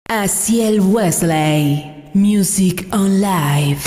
Asiel Wesley, Music on Live.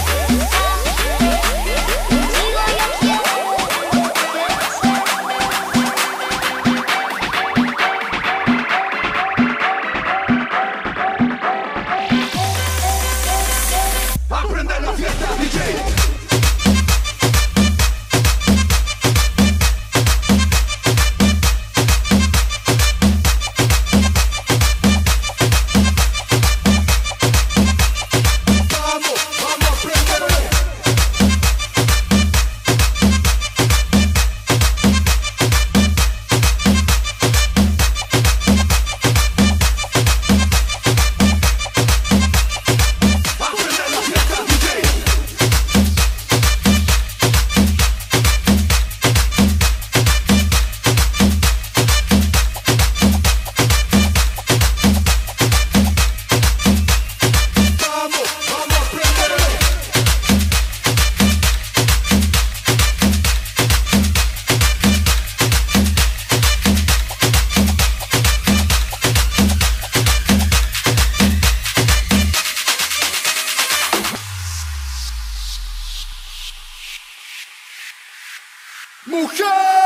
Mujeres,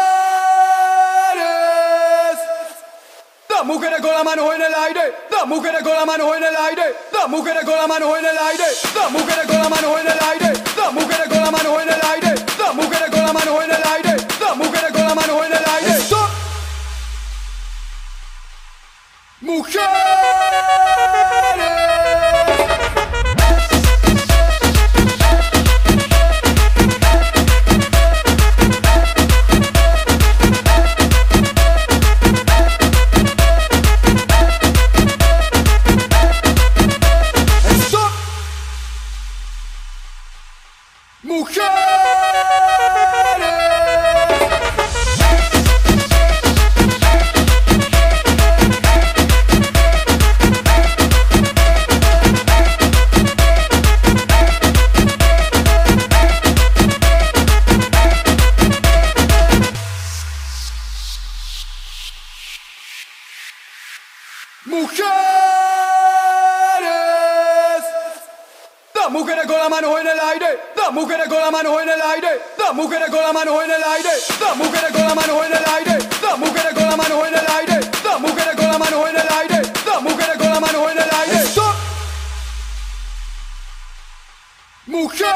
las mujeres con las manos en el aire, las mujeres con las manos en el aire, las mujeres con las manos en el aire, las mujeres con las manos en el aire, las mujeres con las manos en el aire, las mujeres con las manos en el aire, las mujeres con las manos en el aire. ¡Stop! Mujeres. Mujeres, las mujeres con las manos en el aire, las mujeres con las manos en el aire, las mujeres con las manos en el aire, las mujeres con las manos en el aire, las mujeres con las manos en el aire, las mujeres con las manos en el aire, las mujeres con las manos en el aire. ¡Stop! Mujeres.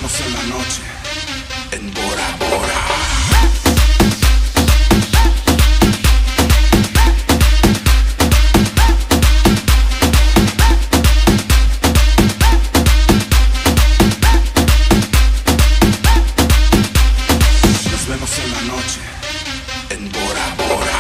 vemos en la noche en Bora Bora. Nos vemos en la noche en Bora Bora.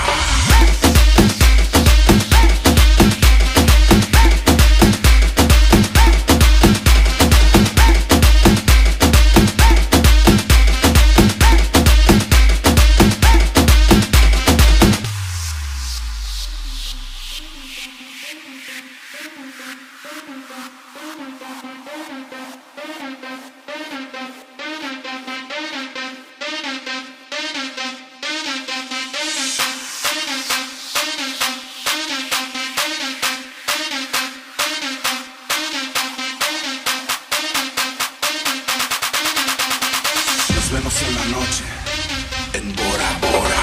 Nos vemos en la noche en Bora Bora.